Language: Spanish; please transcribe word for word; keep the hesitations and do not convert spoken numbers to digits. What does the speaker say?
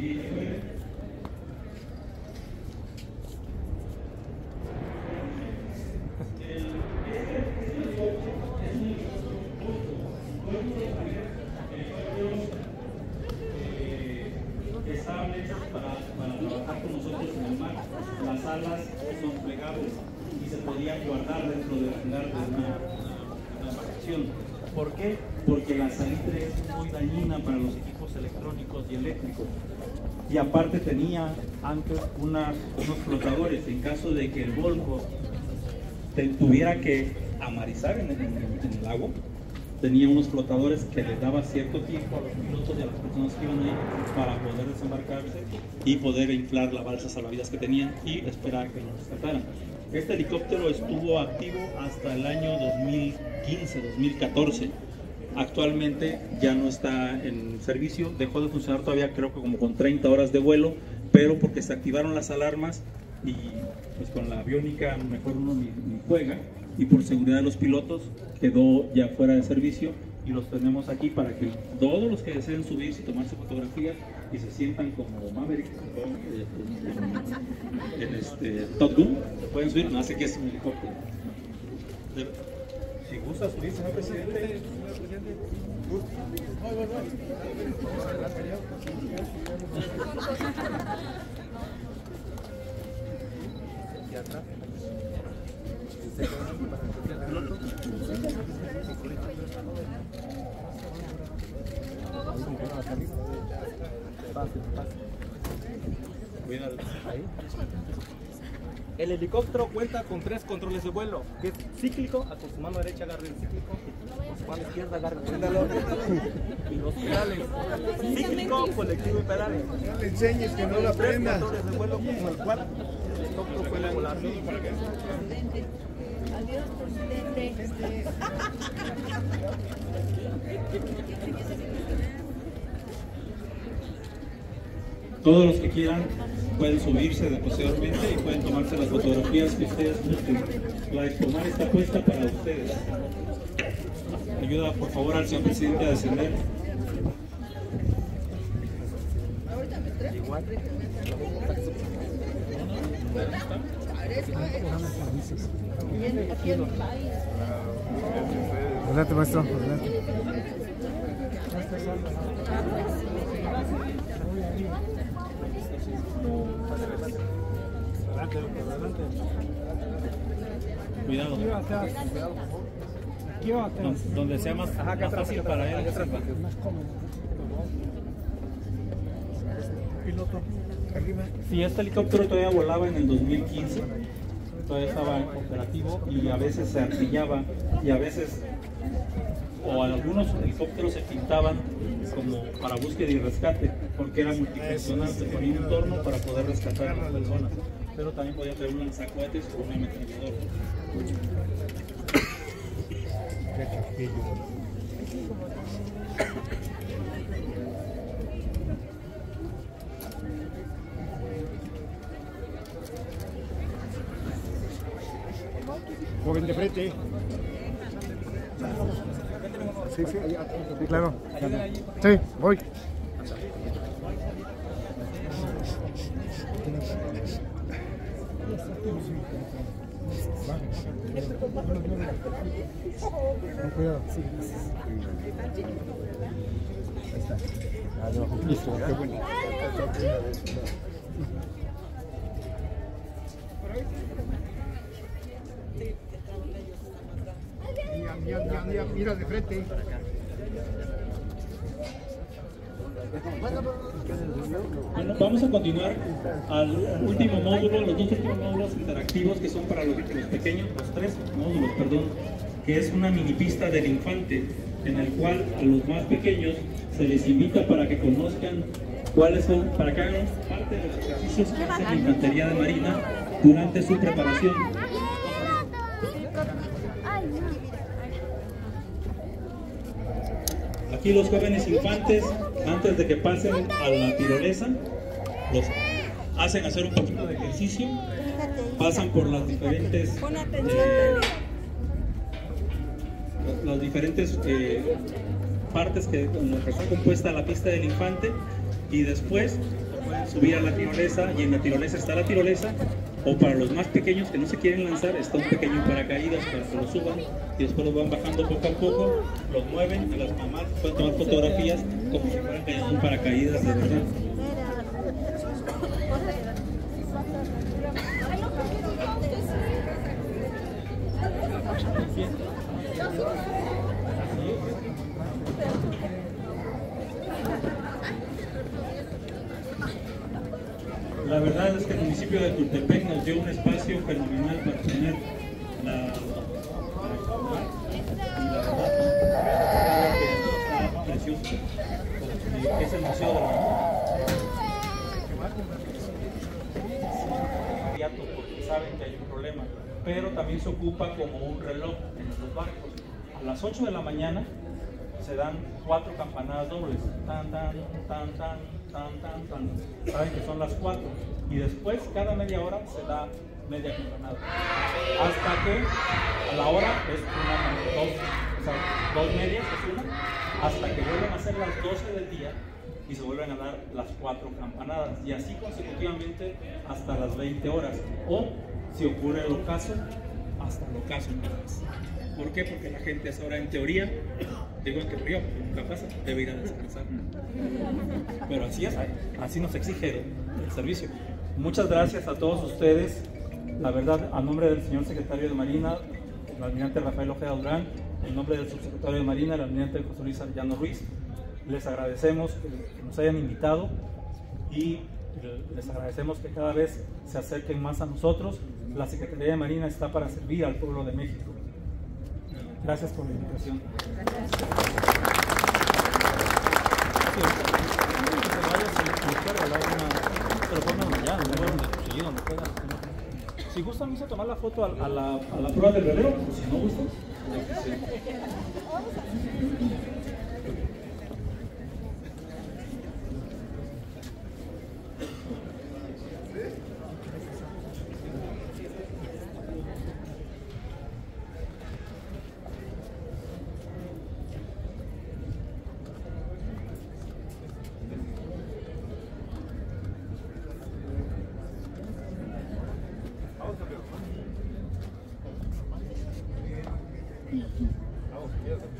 Estaban hechos para, para trabajar con nosotros en el mar. Las alas son plegables y se podían guardar dentro del hangar de una, una, una embarcación. ¿Por qué? Porque la salitre es muy dañina para los equipos electrónicos y eléctricos. Y aparte tenía antes una, unos flotadores en caso de que el Volco te, tuviera que amarizar en el, en, en el agua. Tenía unos flotadores que les daba cierto tiempo a los pilotos y a las personas que iban ahí para poder desembarcarse y poder inflar la balsa salvavidas que tenían y esperar a que los rescataran. Este helicóptero estuvo activo hasta el año dos mil quince, dos mil catorce. Actualmente ya no está en servicio, dejó de funcionar todavía creo que como con treinta horas de vuelo, pero porque se activaron las alarmas y pues con la aviónica mejor uno ni, ni juega, y por seguridad de los pilotos quedó ya fuera de servicio y los tenemos aquí para que todos los que deseen subirse y tomarse fotografías y se sientan como Maverick en, en este Top Gun, se pueden subir, no sé qué es un helicóptero. Si gusta subirse, señor presidente. El helicóptero cuenta con tres controles de vuelo, que es cíclico, a con su mano derecha agarre el cíclico, con su mano izquierda agarre el péndalo, y los pedales, cíclico, colectivo y pedales. No le enseñes que no lo aprenda. Tres controles de vuelo con el cual el helicóptero puede volar. Adiós, presidente. Todos los que quieran pueden subirse de posteriormente y pueden tomarse las fotografías que ustedes gusten. La expomar está puesta para ustedes. Ayuda por favor al señor presidente a descender. Igual. Adelante, maestro. Adelante. Cuidado. Donde, donde sea más, más fácil para él. Piloto, arriba. Sí, este helicóptero todavía volaba en el dos mil quince. Todavía estaba operativo y a veces se artillaba y a veces, o algunos helicópteros se pintaban como para búsqueda y rescate, porque era multifuncional, se ponía un torno para poder rescatar a las personas, pero también podía tener un lanzacohetes o una ametralladora. Joven de frente. Sí, sí, sí, claro. Sí, voy. Con cuidado. Sí, ahí está. Ah, debajo. Listo, qué bueno. Mira, mira, mira, mira de frente. Bueno, vamos a continuar al último módulo, los dos últimos módulos interactivos que son para los, los pequeños, los tres módulos, perdón, que es una mini pista del infante, en el cual a los más pequeños se les invita para que conozcan cuáles son, para que hagan parte de los ejercicios que hace la Infantería de Marina durante su preparación. Aquí los jóvenes infantes, antes de que pasen a la tirolesa, los hacen hacer un poquito de ejercicio, pasan por las diferentes, eh, las diferentes eh, partes que, con las que está compuesta la pista del infante, y después pueden subir a la tirolesa y en la tirolesa está la tirolesa, o para los más pequeños que no se quieren lanzar está un pequeño paracaídas para que lo suban y después los van bajando poco a poco, los mueven y las mamás pueden tomar fotografías como si fueran cayendo un paracaídas de verdad. La verdad es que el municipio de Tultepec nos dio un espacio fenomenal para tener la y la verdad que está precioso. Es el Museo de la porque saben que hay un problema, pero también se ocupa como un reloj en los barcos. A las ocho de la mañana se dan cuatro campanadas dobles, tan, tan, tan, tan, tan, tan, tan, saben que son las cuatro, y después cada media hora se da media campanada, hasta que a la hora es una, dos, o sea, dos medias es una, hasta que vuelven a ser las doce del día y se vuelven a dar las cuatro campanadas, y así consecutivamente hasta las veinte horas, o si ocurre el ocaso, hasta el ocaso nada más. ¿Por qué? Porque la gente a esa hora, en teoría, digo en teoría porque nunca pasa, debe ir a descansar. Pero así es, así nos exige el servicio. Muchas gracias a todos ustedes. La verdad, a nombre del señor secretario de Marina, el almirante Rafael Ojeda Durán, en nombre del subsecretario de Marina, el almirante José Luis Arellano Ruiz, les agradecemos que nos hayan invitado y les agradecemos que cada vez se acerquen más a nosotros. La Secretaría de Marina está para servir al pueblo de México. Gracias por la invitación. Si gustan, me hizo tomar la foto a, a, la, a la prueba del reloj, o si no gustan. Sí. Vamos,